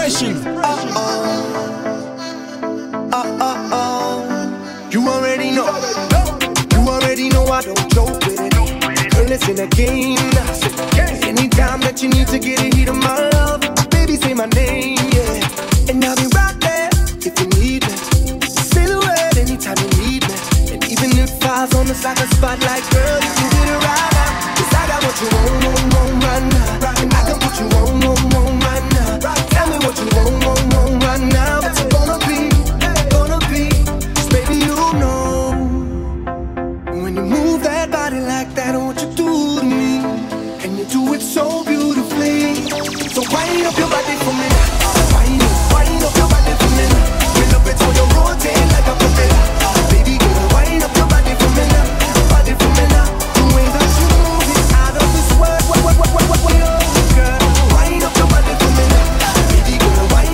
expression. You already know. You already know I don't joke with it. Girl, it's in a game. Anytime that you need to get a heat of my love, baby, say my name, yeah. And I'll be right there if you need me. Say the word anytime you need me. And even if I was on the side of the spotlight, girl, you can get it right now. 'Cause I got what you want right now. And I can put you on right now. Tell me what you want right now. What's it gonna be? Cause baby, you know, when you move that body like that, what you do to me, and you do it so beautifully. So wind up your body for me. Wind up your body for me. Me love it how you rotate like a propeller. Baby girl, wind up your body for me now. Body for me now. The way that you move it out of this world. Girl, wind up your body for me now. Baby girl, wind.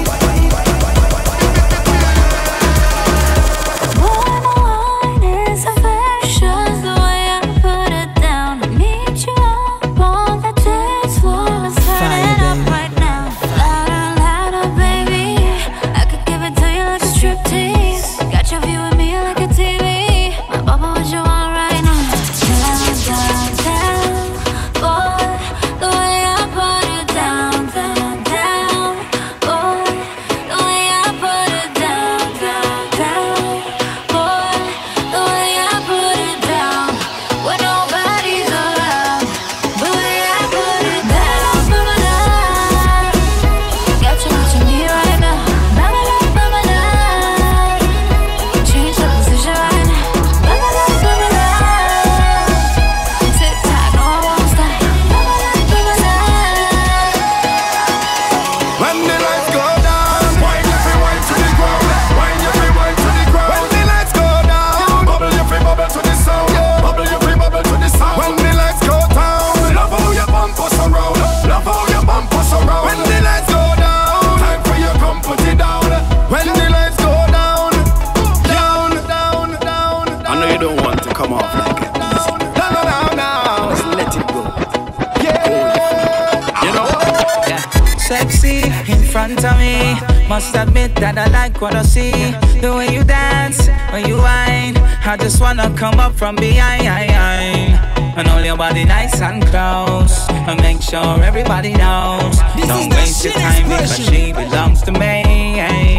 Must admit that I like what I see. The way you dance, when you whine, I just wanna come up from behind and hold your body nice and close, and make sure everybody knows. Don't waste your time because she belongs to me.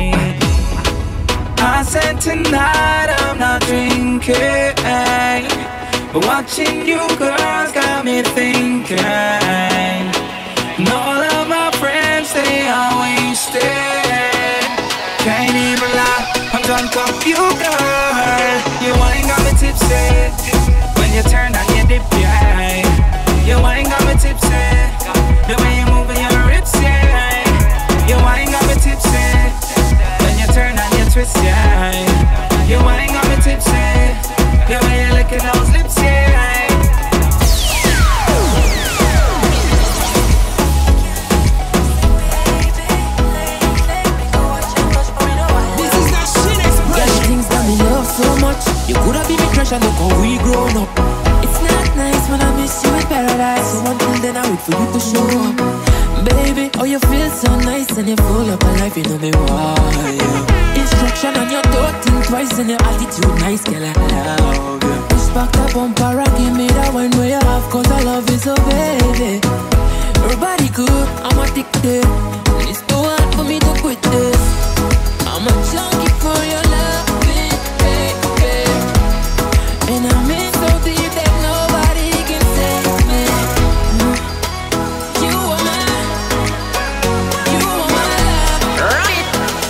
I said tonight I'm not drinking, but watching you girls got me thinking. And all of my friends, they are wasted. Can't even lie, I'm drunk off you, girl. You ain't got me tipsy. When you turn and you dip, yeah. You ain't got me tipsy. The way you moving your hips, yeah. You ain't got me tipsy. When you turn and you twist, yeah. You ain't got me tipsy. The way you licking those lips, yeah. So much, you could have been me crush and look how we grown up. It's not nice when I miss you in paradise. So until then I wait for you to show up. Baby, oh you feel so nice and you're full of life, you know me why. Instruction on your door, think twice and your attitude nice, girl I love you. Push back the bumper and give me that one where you have, cause I love you so baby. Your body good, I'm addicted. It's too hard for me to quit this. I'm a junkie for your love. And I'm in so deep that nobody can save me. You are mine. You are my love.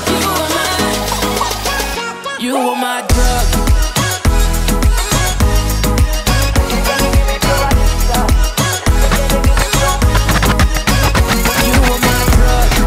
You are my drug. You are my drug.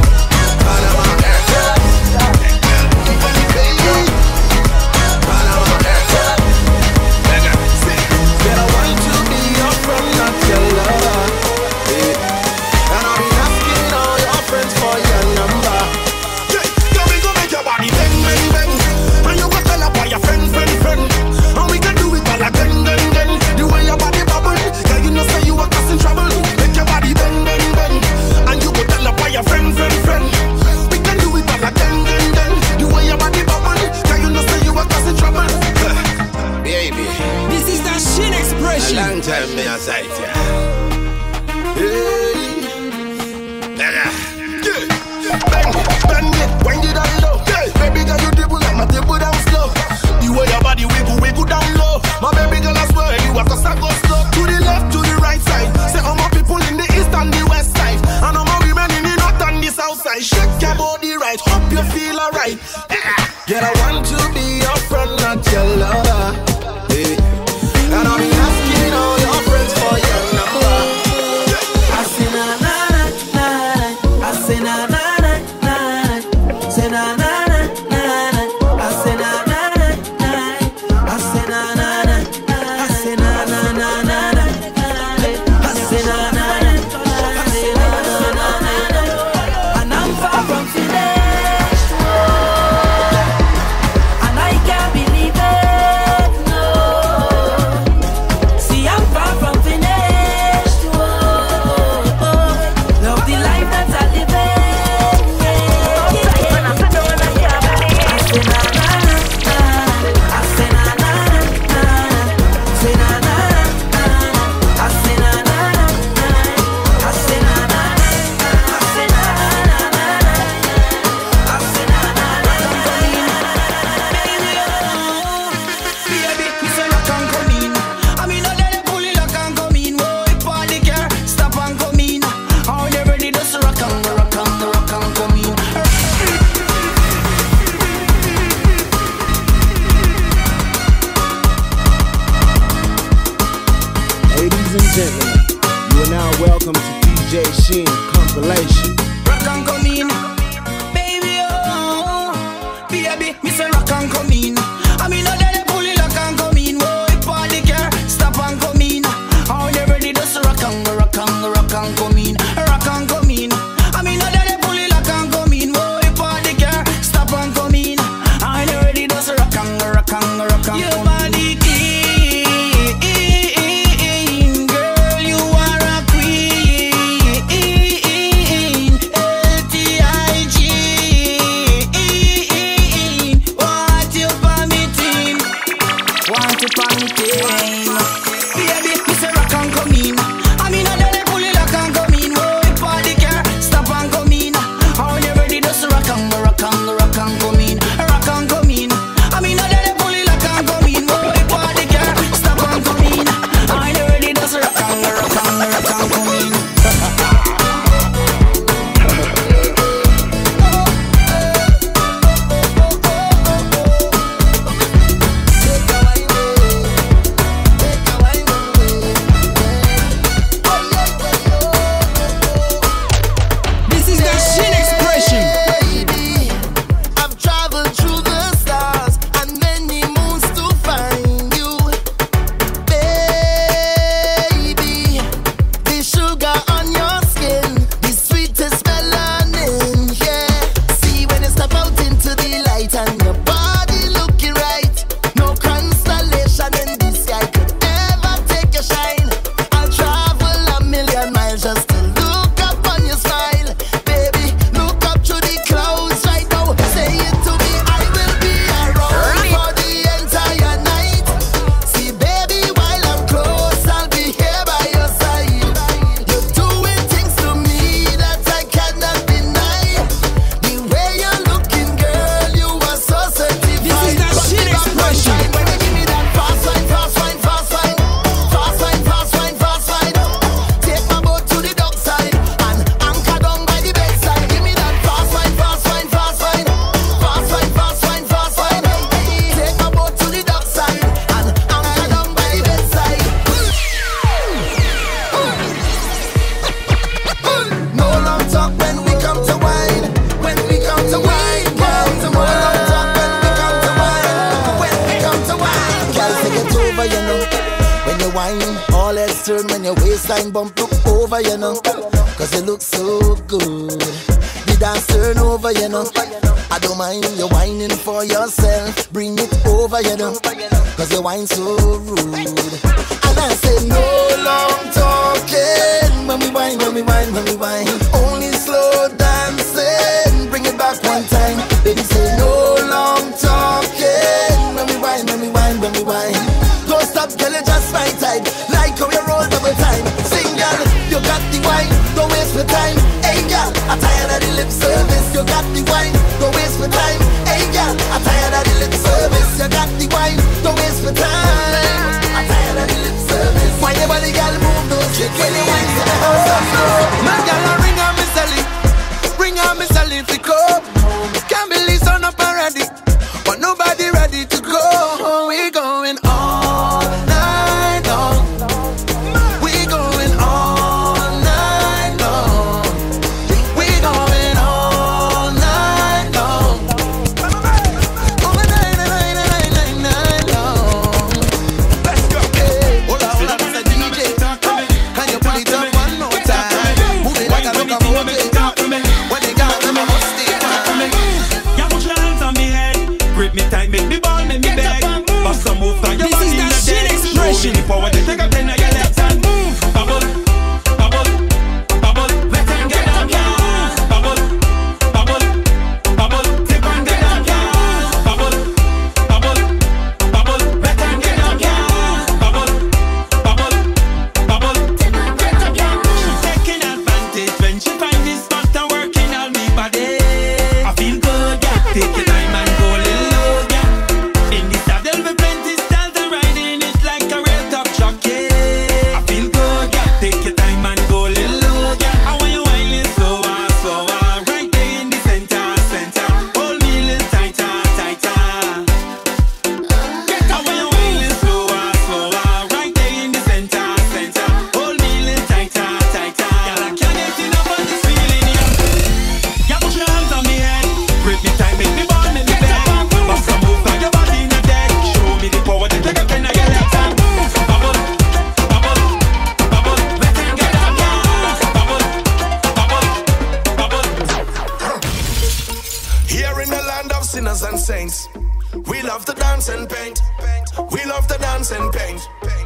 expression. A long time me a sight, yeah. Hey. Bend it, wind it down low. Baby girl, you dribble like my table down slow. The way your body wiggle down low. My baby girl, I swear you have to start go slow. To the left, to the right side. Say all my people in the east and the west side, and all my women in the north and the south side. Shake your body right, hope you feel alright. Girl, I want to be your friend, not your lover. Hey. And I'll be asking all your friends for your number. I say na na na na, I say na na na na, say na na na na, I say na na na na, I say na na na, I say na na na na, I say na na na, I say na na na, and I'm far from finished, and I can't believe it, no. See, I'm far from finished, love the life that I live in, yeah. I say na na na, I say na na na, say na na na, I say na na na, I say na na na, I say na na na, I say na na na, baby, me say rock and come in. I mean, let it pull it, rock and come in. Whoa, if all the care, stop and come in. How they ready, just rock and come in. Ladies and gentlemen, you are now welcome to DJ Sheen Compilation. Rock and come in, baby, oh, baby, me say rock and come in. I mean, let it pull it, rock and come in. Whoa, if all the care, stop and come in. How they ready, just rock and come in, rock and come in. I mean, let it pull it, rock and come in. Whoa, if all the care, stop and come in. How they ready, just rock and come in. Your body clean, girl, you are a queen. LTIG, what you permitting? Want you permitting? Baby, me say rock and come in. I mean, I let pull it rock and come in. Whoa, if all the care, stop and come in. How you ready, just rock and come in, rock and come in. I mean, I let pull it rock and come in. Whoa, if all the care, stop and come in. How you ready, just rock and come in. This is the Sheen expression. Baby, I've traveled through the stars and many moons to find you. Baby, the sugar on your skin, the sweetest melanin, yeah. See when you step out into the light and your body looking right, no constellation in the sky could ever take your shine. I'll travel a million miles just to look up on your smile. Baby, look up to the clouds right now. Say it to me, I will be around for the entire night. See, baby, while I'm close, I'll be here by your side. You're doing things to me that I cannot deny. The way you're looking, girl, you are so certified. This is the Sheen expression. When you give me that fast wine, fast wine, fast wine, fast wine, fast wine, fast wine. Take my boat to the dockside and anchor down by the bedside. Give me that fast wine, fast wine, fast wine, fast wine, fast wine, fast wine. Take my boat to the dockside and anchor down by the bedside. No long talk when we come to wine. When we come to wine, girl. No long talk when we come to wine. When we come to wine, girl, take it over, you know. When you whine, all heads turn when your waistline bump. Look over, you know, 'cause you look so good. The dance turn over, you know. I don't mind you whining for yourself. Bring it over, you know, 'cause you whine so rude. And I say no long talking when we whine, when we whine, when we whine. Only slow dancing. Bring it back one time. Baby, say no long talking when we whine, when we whine, when we whine. Don't stop, girl, you just my type. You got the wine, don't waste my time. Hey girl, I'm tired of the lip service. You got the wine, don't waste my time. Hey girl, I'm tired of the lip service. You got the wine, don't waste my time. I'm tired of the lip service. Why your body girl move those hips when you wine to the house of love? My girl, ring on me Sally, ring on me Sally to go. Can't believe son up already, but nobody ready to go. We going all night long. We going all night long. We going all night long. All night long. Let's go. Hola, hola, Mr. DJ. Can you pull it up one more time? Move it like a locomotive. When they got them, I must stay. Yeah, put your hands on me head. Grip me tight, make me ball, make me beg. Bust some move from your body in the deck. Show me the power to take a pen of your left hand. Move, bubble, bubble, bubble. Let them get up, yeah. Bubble, bubble, bubble. Tip and get up, yeah. Bubble, bubble, bubble. Let them get up, yeah. Bubble, bubble, bubble. Tip and get up, yeah. She taking advantage when she find this spot and working on me body. I feel good, yeah. Take your time and go a little low, yeah. In the saddle with plenty styles and riding it like a real top truck, yeah. I feel good, yeah. Take your time and go a little low, yeah. I want you whining slower, slower. Right there in the center, center. Hold me a little tighter, tighter. I want you whining slower, slower. Right there in the center, center. Hold me a little tighter, tighter. Girl, I can't get enough of this feeling, yeah. Yeah, put your hands on me head. Grip me tight, make me ball, make me beg. Bust some move from your body in the deck. Show me the power to take a pen of your left hand. Bubble, bubble, bubble. Let them get up, yeah. Bubble, bubble, bubble. Here in the land of sinners and saints, we love to dance and paint. We love to dance and paint.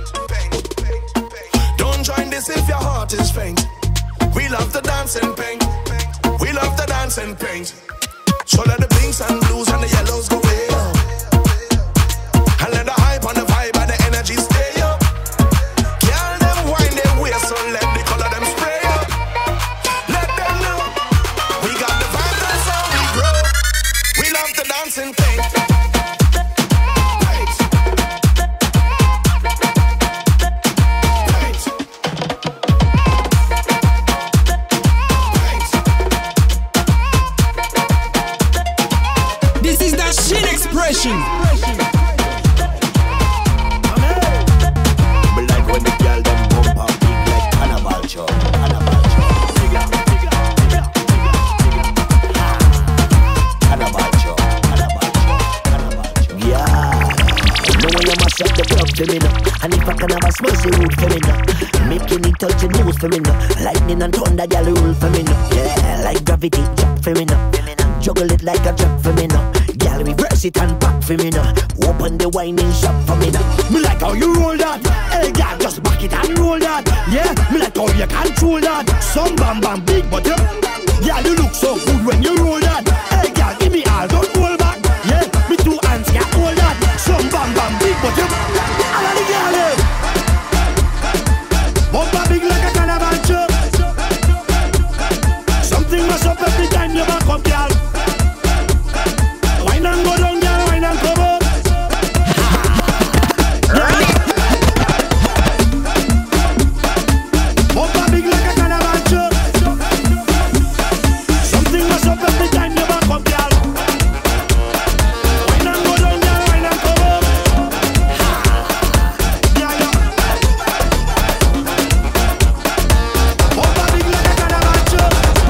Don't join this if your heart is faint. We love to dance and paint. We love to dance and paint. So let the pinks and blues and the yellows go way up. And let the hype and the vibe and the energy stay up. Girl, them wind their waist, so let the color them spray up. Let them know we got the vibe, that's how we grow. We love to dance and paint. Paint. Paint. Paint. This is that shit expression. Me like when the girl them bump up big like Carnival show, Carnival show. Carnival show, Carnival show, Carnival show. Yeah, know when you must up the club for me now. And if I can have a smash the roof for me now. Making it touch your nose for me now. Lightning and thunder, girl rule for me now. Yeah, like gravity drop for me now. Juggle it like a trap for me now. Girl reverse it and back for me now. Open the whining shop for me now. Me like how you roll that. Hey girl, just back it and roll that. Yeah, me like how you control that. Some bam bam big but you. Girl you look so good when you roll that. Hey girl, give me all, don't roll back. Yeah, me two hands can't hold that. Some bam bam big but you. All of the girl bumper big like a carnival show. Something must up every time you back up, girl. Wine and go down, girl, wine and come up. Bumper big like a carnival show. Something must up every time you back up, girl. Wine and go down, girl, wine and come up. Yeah, yeah. Bumper big like a carnival show.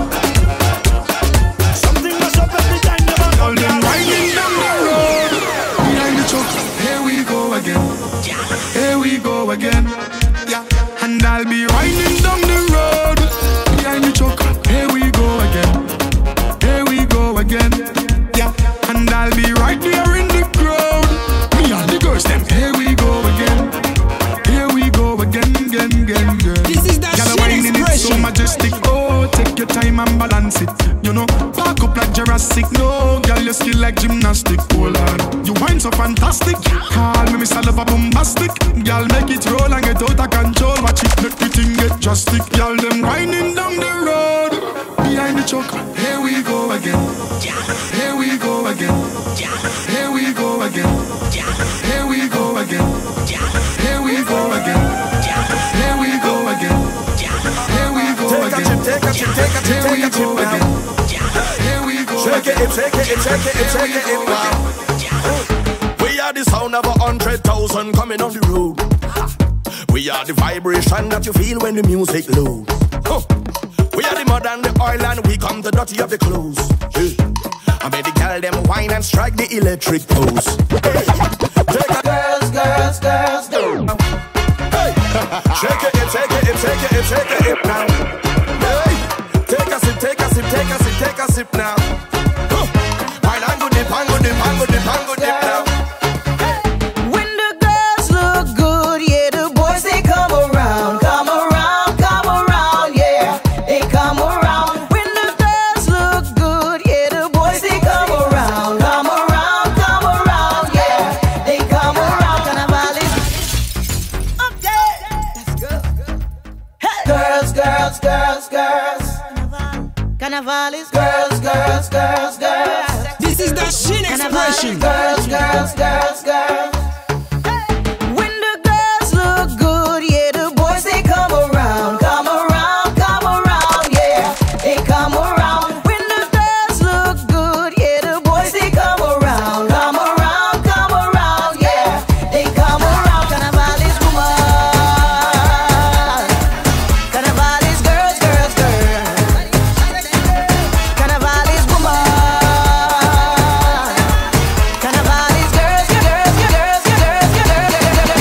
Something must up every time you back up, girl. Winding down the road, behind the truck. Here we go again. Here we go again. Yeah, and I'll be riding down the road behind the truck. Here we go again. Here we go again. Yeah, and I'll be right there in the crowd. Me and the girls, them. Here we go again. Here we go again, again, again, again. This is that Girl, shit whining it so expression. majestic. Oh, take your time and balance it. You know, back up like Jurassic. No, girl, you skill like gymnastic. Hold on, you whine so fantastic. Call me Mr. Lover Bombastic. Girl, make it roll and get out of control. Watch it, make the thing get Just stick y'all them winding down the road. Behind the truck, here we go again. Here we go again. Here we go again. Here we go again. Here we go again. Here we go again. Here we go again. Take a chip, take a chip, take a chip now. Here we go. Shake it, shake it, shake it, shake it now. We are the sound of 100,000 coming on the road. We are the vibration that you feel when the music loads. We are the mud and the oil and we come the dirty of the clothes. I made the girl them wine and strike the electric pose. Girls, girls, girls, girls. Hey. Shake it, shake it, shake it, shake it now. Hey. Take a sip, take a sip, take a sip, take a sip now. Wine and go dip, and go dip, and go dip, and go dip now. When the girls look good, yeah, the boys they come around, yeah, they come around. When the girls look good, yeah, the boys they come around, yeah, they come around. Carnival is okay. That's good. Hey. Girls, girls, girls, girls. Carnival is girls, girls, girls, girls. This is the shit expression. Girls, girls, girls, girls. When the girls look good, yeah, the boys they come around, yeah, they come around. When the girls look good, yeah, the boys they come around, yeah, they come around. Carnival is woman, Carnival is girls, girls, girls. Carnival is woman. Carnival is girls, girls, girls, girls, girls.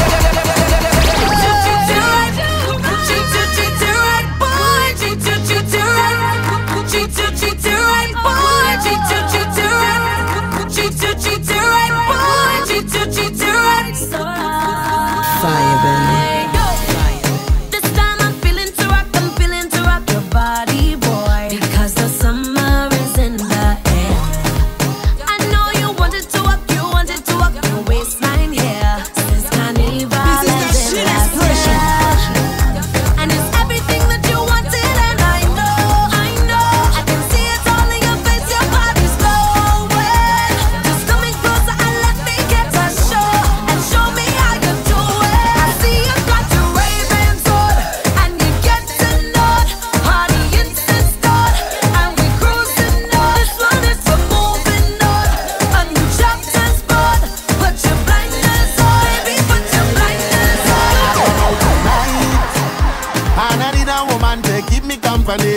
Fire, baby. This time I'm feeling to rock your body, boy. Because the summer is in the air. I know you wanted to walk your waistline, yeah. Since Carnival This is the shit expression. and it's everything that you wanted, and I know, I can see it all in your face, your body's glowing. Just coming closer and let me get a show, and show me how you do it. I see you got your Ray-Bans on, and you get to know honey, instant start, and we cruising on. This one is for moving on, a new chapter spot. Put your blinders on, baby, put your blinders on. And I need a woman to keep me company.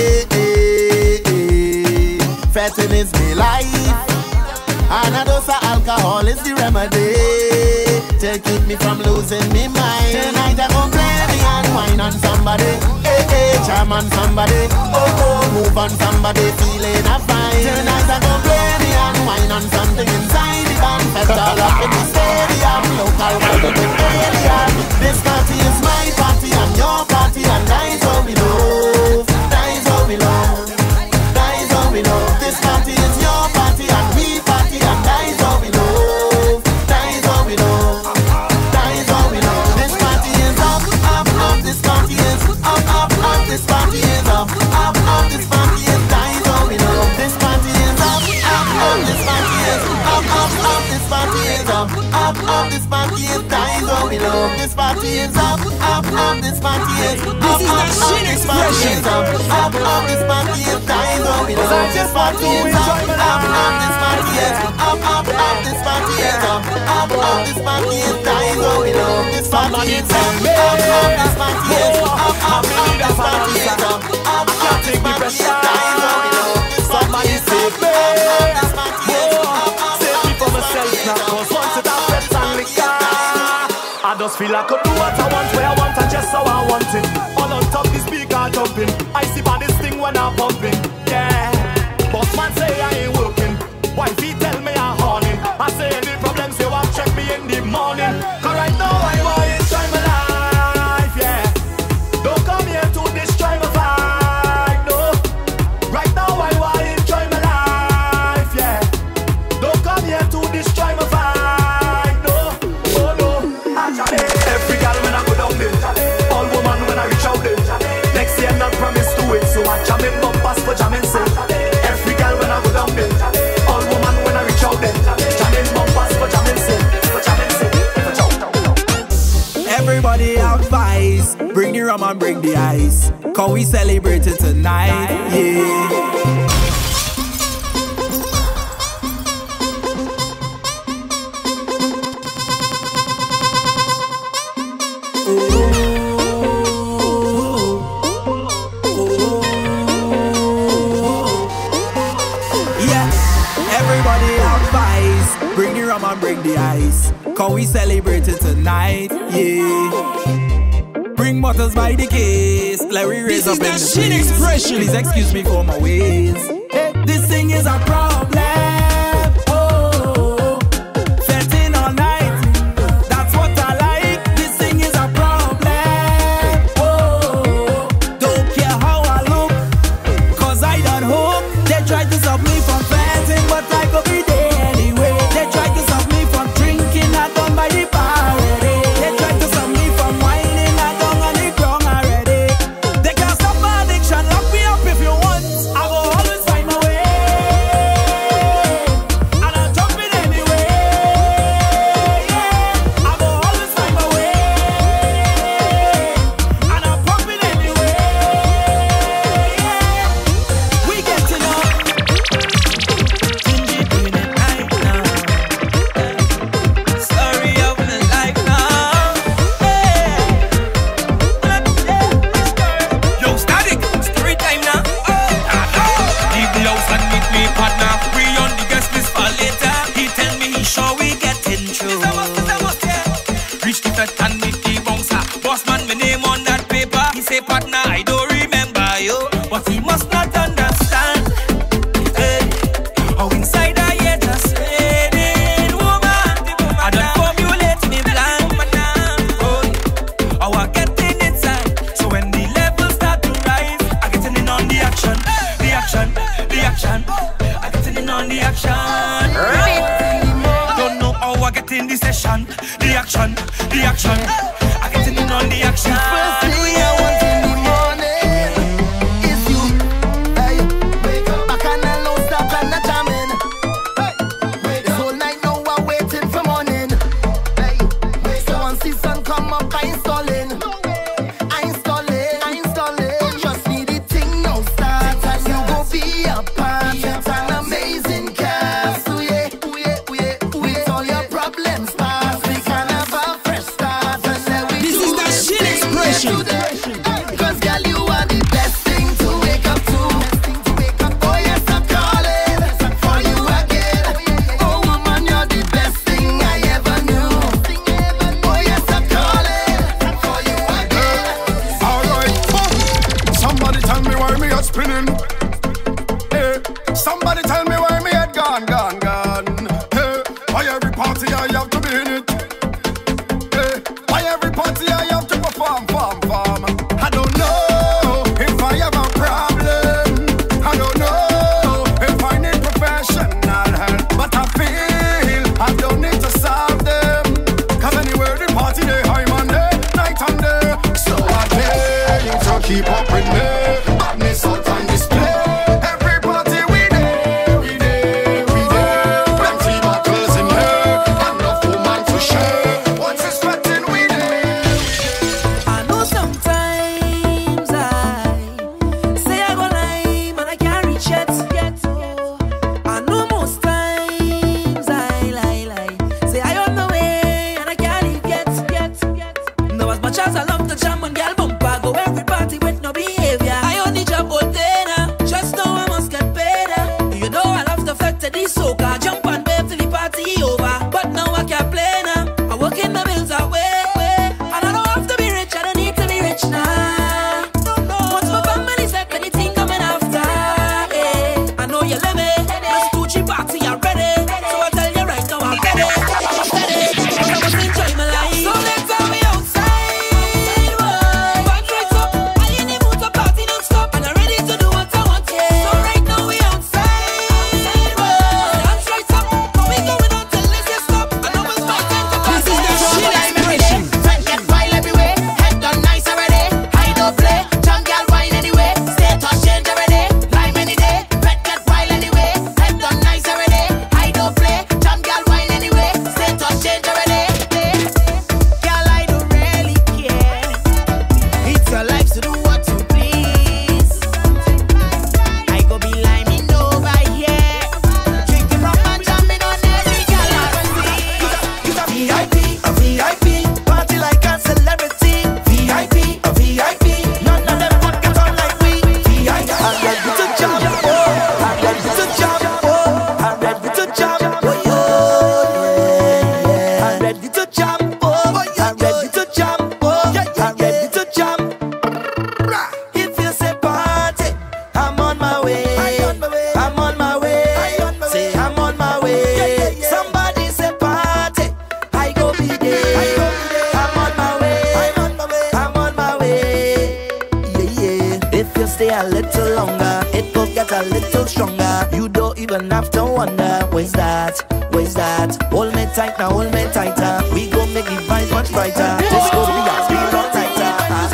Fetting is me life, and a dose of alcohol is the remedy to keep me from losing me mind. Tonight I gon' play me and wine on somebody, charm on somebody, move on somebody, feeling a fine. Tonight I gon' play me and wine on something inside the band. Fest all up in the stadium, local alien. This party is my party and your party, and that's how we love, that's how we love, that's how we love. This party is your party and we party, and that's how we love, that's how we love, that's how we love. This party is up, up, up. This party is up, up, up. This party is up, up, up. This party is that's how we love. This party is up, up, up. This party is up, up, up. This party is up, up, up. This party is that's how we love. This party is up, up, up. This party is up, This is the up, shit up. This party expression. is up, up, up. This party is that's how we love. This party is up, up, up. This party is up, up, up. This party is up, up, up. This party is that's how we love. This party is up, up, up. This party is up, up, up. This party is up, up, up. This party is that's how we love. This party is up, up, up. This party is up, up. Save me for myself now, 'cause once it happens and liquor, I just feel I could do what I want, where I want, and just how I want it. All on top, the speaker jumping. I see by this thing when I'm pumping. Yeah, boss man say I ain't working. Wifey tell me I'm horning. I say any problems, you want check me in the morning. 'Cause right now I want to enjoy my life, yeah. Don't come here to destroy my vibe, no. Right now I want to enjoy my life, yeah. Don't come here to destroy my vibe, no. Oh no, actually, every girl when I go down there, all vibes. Bring the rum and bring the ice. Cause we celebrate it tonight, yeah. Bring the rum and bring the ice. Cause we celebrate it tonight, yeah. Bring bottles by the case. Let we raise up in the shit expression. Please excuse me for my ways. Hey, this thing is a problem. Oh, fetting all night. That's what I like. This thing is a problem. Oh, don't care how I look. Cause I done hook. They tried to stop me from fetting, but I could be there. Partner, I don't remember you, but he must not understand. Hey, how inside I hear just raining, woman. I don't formulate me blind. Oh, how I getting inside. So when the levels start to rise, I getting in on the action, the action, the action. I getting in on the action. Don't know how I get in the session, the action, the action. I getting in on the action. Much as I love the jam and girl bumper, go every party with no behavior. I your life to do what you please. I go be liming over here, drinking rum and jamming on every galaxy. VIP, a VIP, party like a celebrity. VIP, a VIP, none of them could get on like we. VIP, I'm ready to jump, oh, I'm ready to jump, oh, I'm ready to jump, oh, yeah. I'm ready to jump, oh, I'm ready to jump, oh, I'm ready to jump. If you say party, I'm on my way, I'm on my way, say I'm on my way. Somebody say party, I go be there. I'm on my way, I'm on my way. Yeah, yeah. If you stay a little longer, it will get a little stronger. You don't even have to wonder, where's that? Where's that? Hold me tight now, hold me tighter. We gon' make the vibes much brighter. Disco beats, be no tighter.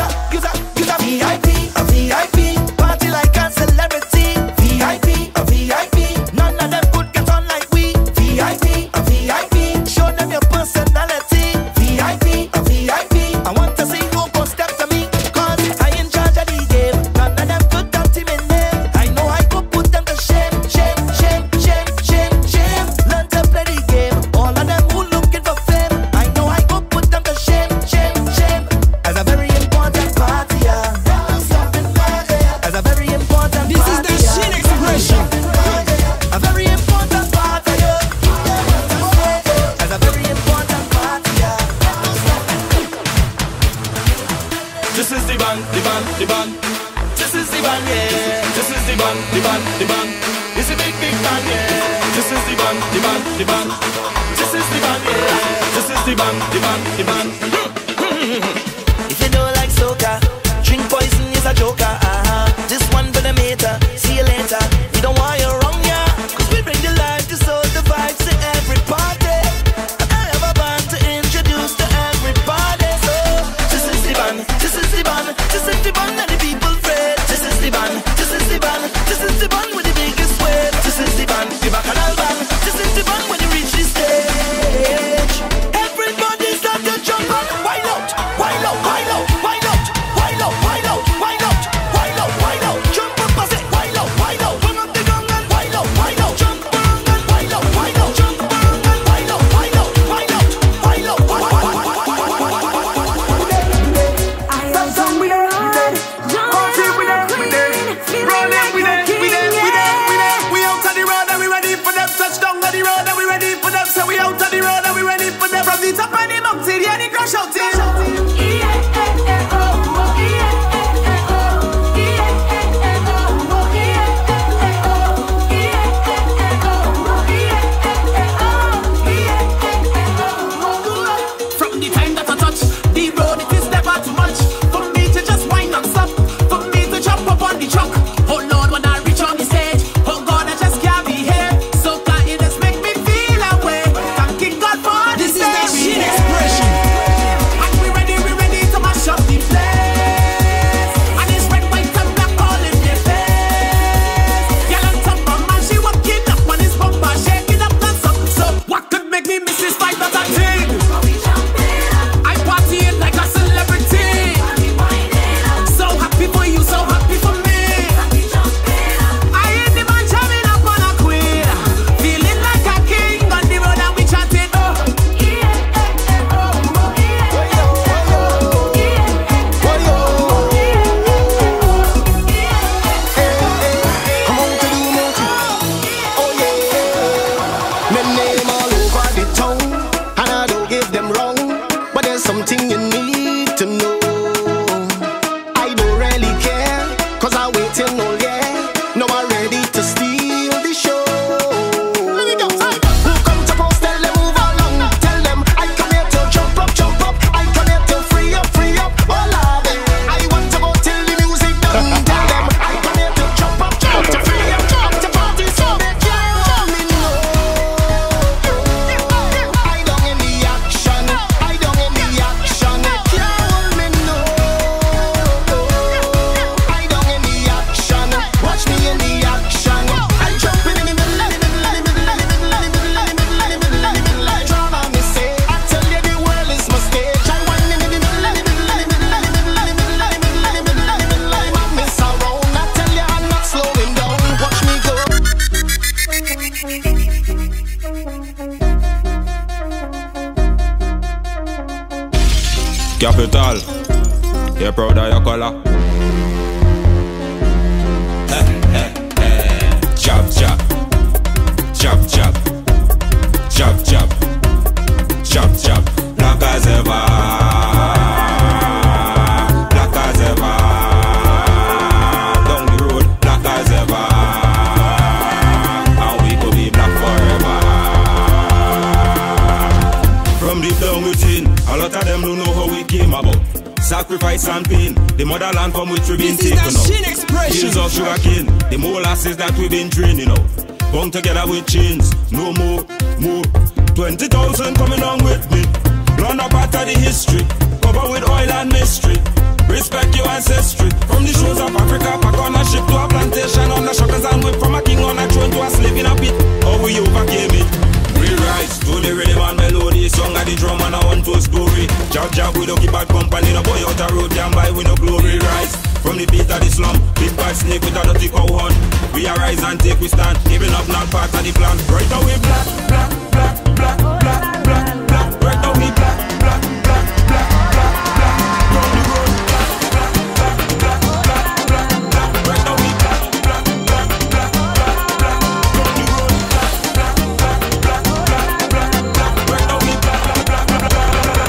VIP, a VIP, party like a celebrity. VIP, a VIP, none of them could get on like we. VIP, a VIP, show them your personality. VIP, a VIP, I want to see who gon' step to me, cause I in charge of the game. None of them could doubt him in name. I know I could put them to shame, shame, shame, shame, shame, shame. Learn to play the game. All of them who looking for fame, I know I could put them to shame, shame, shame. As a very important party, yeah. As a very important This is party, the Shin expression. a very important party, yeah. As a very important party, yeah. This is the band, the band, the band. This is the band, yeah. This is the band, the band, the band. It's a big, big band, yeah. This is the band, the band, the band. This is the band, yeah. This is the band, the band, the band. If you don't like soca, drink poison is a joker. This one for the meter. See you later. We don't want you wrong, yeah. Cause we bring the life, the soul, the vibes to every party. And I have a band to introduce to everybody. So this is the band, this is the band, this is the band that the people afraid. This is the band, this is the band, this is the band with the biggest weight. This is the band, the bacchanal band. This is the band when you reach the stage. Everybody start to jump on. Wild out, wild out, wild out, wild out, wild out, wild out, wild out, wild out, wild out. Jump up, I say, wild out, wild out. Bring up the gun and wild out, wild out. Jump on and wild out, wild out. Jump on and wild out, wild out, wild out, wild out, wild out. Some we ride, Capital, you're proud of your color. Chop chop, chop chop, chop chop, chop chop. Black as ever, black as ever. Down the road, black as ever, and we could be black forever. From deep down within, a lot of them don't know how we came about. Sacrifice and pain, the motherland from which we've been taken out. Hills of sugar cane, the molasses that we've been draining out. Bound together with chains, no more. 20,000 coming on with me. Blonde up part of the history, covered with oil and mystery. Respect your ancestry. From the shores of Africa, back on a ship to a plantation, on the shutters and whip from a king on a throne to a slave in a pit. How we overcame it. We rise to the rhythm and melody, song at the drum and a untold story. Jab jab, we don't keep bad company, no boy out the road, can buy we no glory. Rise from the beat of the slum, big bad snake with a dirty cow horn. We arise and take we stand, giving up not part of the plan. Right now we black, black, black, black, black, black, black. Right now we black, black, black, black, black, black. Round the road, black, black, black, black, black, black, black. Right now we black, black, black, black, black, black. Round the road, black, black, black, black, black, black, black. Right now we black, black, black, black.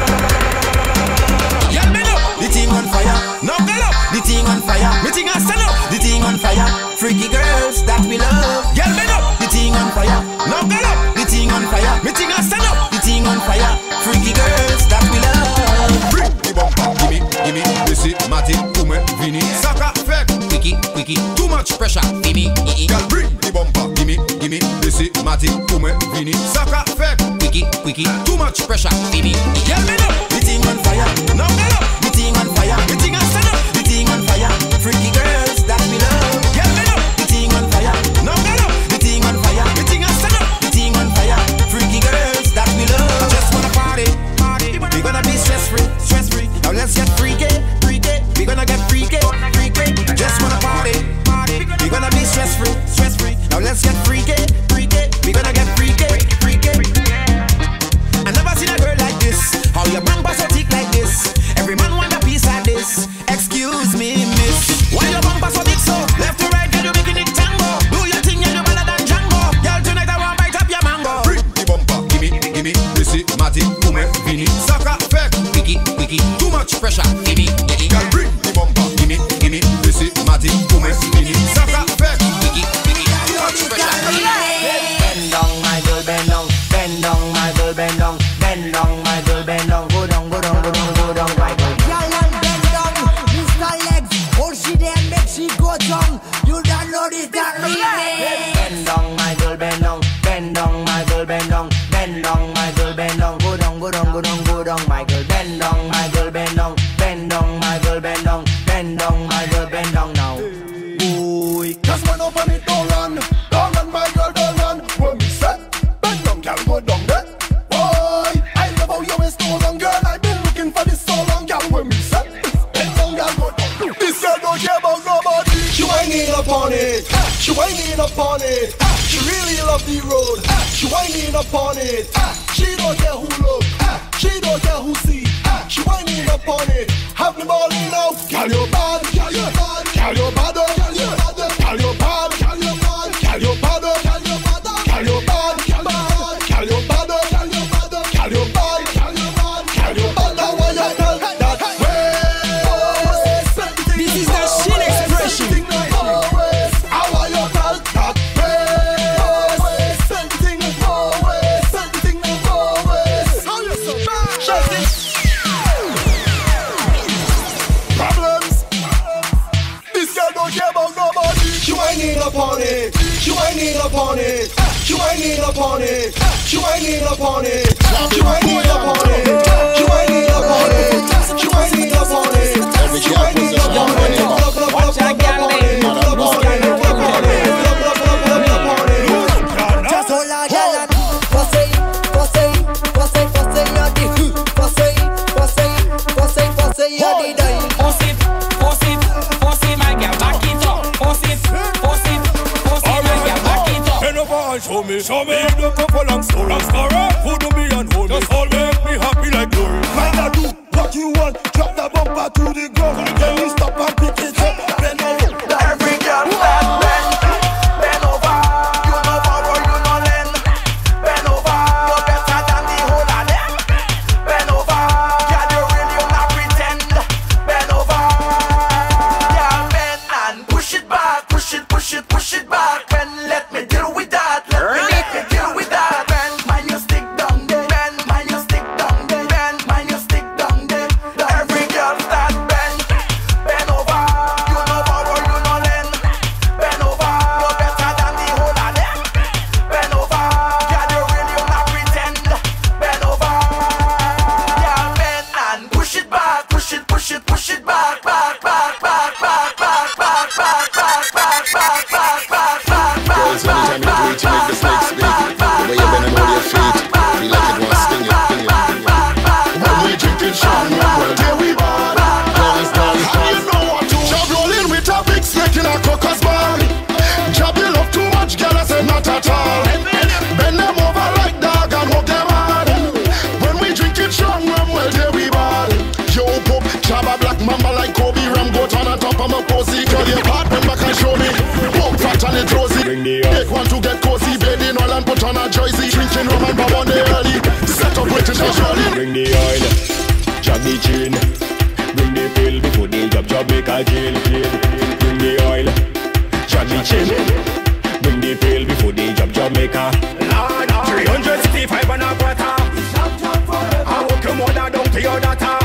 Yeah, man up, the thing on fire. Now get up, the thing on fire. Me thing on stand up, the thing on fire. Freaky girls that we love. Yeah, man up, the thing on fire. Now get up, the thing on fire. Me thing on stand up, the thing on fire. Freaky girls that we love. Bring the bumper, gimme, Missy, Matty, Ume, Vini. Saka, fake, quickie, too much pressure, Vini. Girl, bring the bumper, gimme, Missy, Matty, Ume, Vini. Saka, fake, quickie, too much pressure, Vini. Yeah, man up, the thing on fire. Now get up, the thing on fire. Me thing on stand up, the thing on fire. Freaky girls that we love. Yeah, man up, the thing on fire. Now get up, the thing on fire. Me thing on stand up, the thing on fire. Freaky girls that we love. I just wanna party. We gonna be stress free. Now let's get freaky. We gonna get freaky. I just wanna party. We gonna be stress free. Now let's get freaky. We gonna get freaky. I never seen a girl like this. How your bumper so thick like this? Every man want a piece like this. Excuse me, miss. Why your bumper so thick so? Left to right, girl, you making it tango. Do your thing, you better than Django. Girl, tonight I want bite up your mango. Bring the bumper, gimme, Missy, Matty, Ume, Vini. Saka, fake, quickie, too much pressure, Vini. Girl, bring the bumper, gimme, Missy, Matty, Ume, Vini. Saka, fake, quickie, too much pressure, Vini. Bend down, my girl, bend down. Bend down, my girl, bend down. Bend down, my girl, bend down. Go down, my girl. Girl, and bend down, Mr. Legs. Hold she there, make she go down. You don't know this, that remix. Bend down, my girl, bend down. Bend down, my girl, bend down. Bend down, my girl, bend down. Go down, my girl. Bend down, my girl, bend down. Bend down, my girl, bend down. Bend down, my girl, bend down now. boy. Just run up on it, don't run, my girl, don't run. When we set, bend down, girl, go down there. Boy, I love how you waist so long, girl. I've been looking for this so long, girl. When we set, bend down, girl, go down. This girl don't care about nobody. She whining up on it. She whining up on it. She really love the road. She whining up on it. She don't care who look. She don't care who see. She whining up on it. Have me balling out. Girl, you're bad. Girl, you're bad. Girl, you're bad. Girl, you're bad. Girl, you're bad. Girl, you're bad. Girl, you're bad. Girl, you're bad. Girl, you're bad. Girl, you're bad. Girl, you're bad. Girl, you're bad. Girl, you're bad. Girl, you're bad. Now why you tell that way? This is that shit expression. How are you tell that way? Something always. Something always. How you so bad? Shut it. Problems. This girl don't care about nobody. She whining up on it. She whining up on it. She whining up on it. She whining up on it. She whining up on it. She whining up on it. She whining up on it. She whining up on it. Watch that girl name. Just hold on, girl, and fussy, you're the dying. Pussy, my girl, back it up. Pussy, my girl, back it up. Bend over and show me. If you come for long story, who do me and hold me? Just hold me, make me happy like glory. Mind I do what you want. a jail. Bring the oil, jab the chin. Bring the pail before they jab Jamaica. 365 and a quarter. I walk your mother down to your daughter.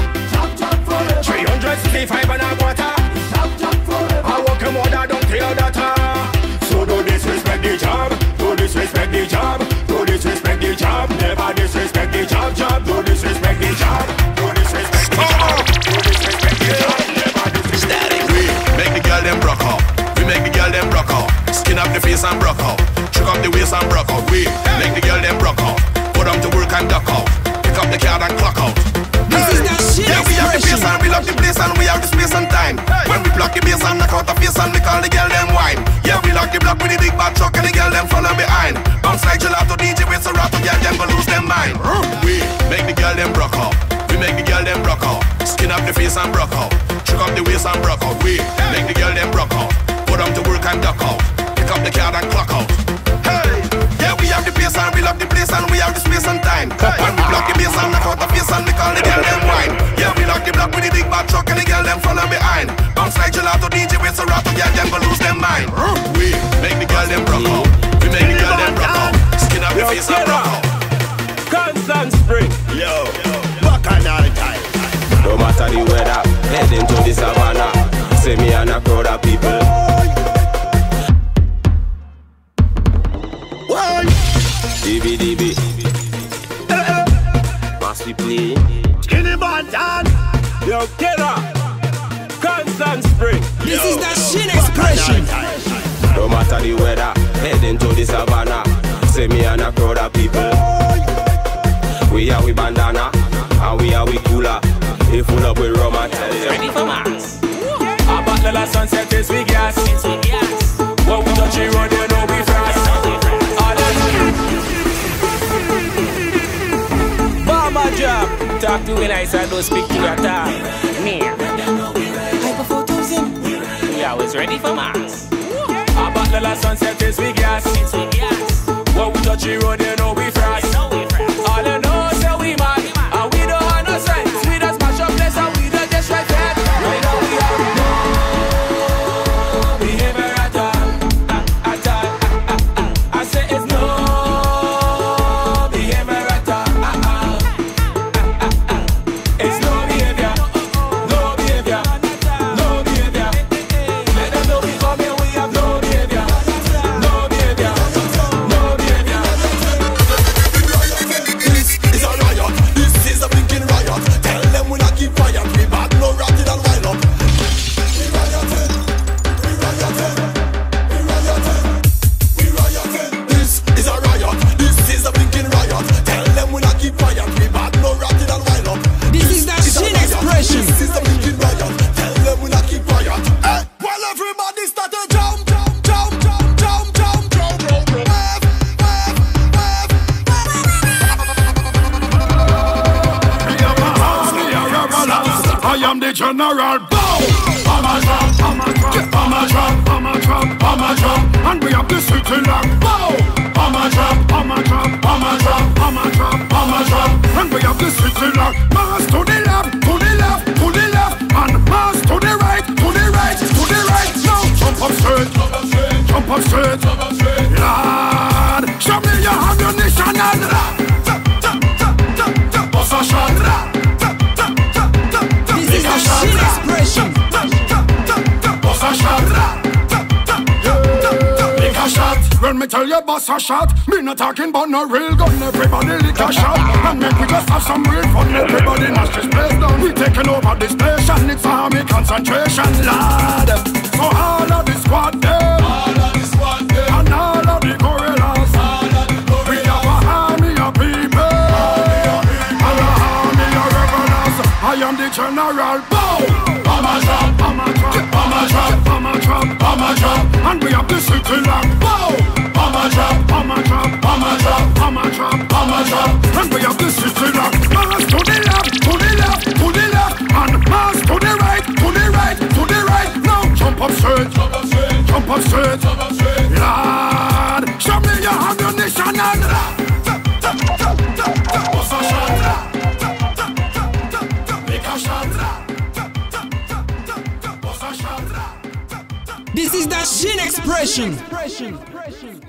365 and a quarter. I walk your mother down to your daughter. So don't disrespect the job. Don't disrespect the job. Don't disrespect the job. Never disrespect the job. Don't disrespect the job. Don't disrespect the job. Don't disrespect the job. Never disrespect the job. We make the girl them broke out. We make the girl them broke out. Skin up the face and broke out. Trick up the waist and broke out. We make the girl them broke out. Put them to work and duck out. Pick up the card and clock out. Yeah, we have the bass and we lock the place and we have the space and time. When we block the bass and knock out the face and we call the girl them wine. Yeah, we lock the block with the big bad truck and the girl them follow behind. Bounce like gelato, DJ with Serato, girl them go lose them mind. We make the girl them broke out. We make the girl them broke out. Skin up the face and broke out. Trick up the waist and broke out. We make the girl them broke out. Put them to work and duck out. Pick up the card and clock out. Hey, yeah, we have the bass and we lock the place and we have the space and time. When we block the bass and knock out the face and we call the girl them wine. Yeah, we lock the block with the big bad truck and the girl them follow behind. Bounce like gelato, DJ with Serato, girl them go lose them mind. We make the girl them broke out. We make the girl them broke out. Skin up the face and broke out. Constant Spring. Yo, back on all the time. No matter the weather, heading to the savannah. See me and a crowd of people. DB must be playing. Skinny Bantan. Yo, killer. Constant Spring. This is that shit expression. No matter the weather, heading to the savannah. See me and a crowd of people. We are with bandana, and we are with cooler. They full up with rum and tell you. Ready for mass. A bottle of sunset is we gas. When we touch the road, you know we fast. Bomber job. Talk to me nice and don't speak to your talk. Me. Hyper 4000. We always ready for mass. A bottle of sunset is we gas. When we touch the road, you know we fast. All you know say we mad, and we don't have no sense. We just smash up place and we don't just right head. Right now we have no behavior at all. At all. I say it's no behavior at all. It's no behavior. No behavior. No behavior. Let them know we come here, we have no behavior. No behavior. No behavior. This is a riot. This is a blinking riot. Tell them we not keep quiet. We bad, no ratted and wild up. We rioting. We rioting. We rioting. We rioting. This is a riot. This is a blinking riot. Tell them we not keep quiet. We bad, no ratted and wild up. This is that shit expression. This is a blinking riot. Tell them we not keep quiet. While everybody start to jump, jump, jump, jump, jump, jump, jump, jump, wave, wave, wave. I am the general. Bow! I'm a drum, I'm a drum, I'm a drum, I'm a drum, I'm a drum, and we have the city lock. Bow! I'm a drum, I'm a drum, I'm a drum, I'm a drum, I'm a drum, and we have the city lock. Mass to the left, to the left, to the left, and mass to the right, to the right, to the right. Now jump up straight, jump up straight, jump up straight, jump up straight. Lord, show me your ammunition and bust a shot. This is that shit expression. Bust a shot. Lick a shot. When me tell you bust a shot, me not talking about no real gun. Everybody lick a shot, and make we just have some real fun. Everybody knock this place down. We taking over this station. It's army concentration, lad. So all of the squad there, and all of the gorillas, we have a army of people, and a army of rebels. I am the general. Bow! I'm a drum, I'm a drum, I'm a drum, I'm a drum, I'm a drum, and we have the city lock. Bow! I'm a drum, I'm a drum, I'm a drum, I'm a drum, I'm a drum, and we have the city lock. Mass to the left, to the left, to the left, and mass to the right, to the right, to the right. Now jump up straight, jump up straight, jump up straight, jump up straight. Lord, show me your ammunition and bust a shot. Make a shot. Bust a that shit expression.